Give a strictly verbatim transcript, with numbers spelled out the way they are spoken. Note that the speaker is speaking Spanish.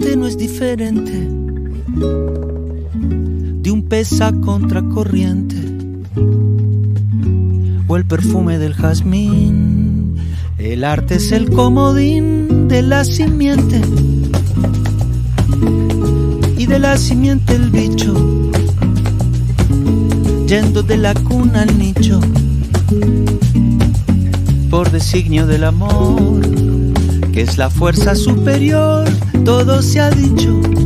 arte no es diferente de un pez a contracorriente o el perfume del jazmín. El arte es el comodín de la simiente y de la simiente el bicho, yendo de la cuna al nicho, por designio del amor, que es la fuerza superior, todo se ha dicho.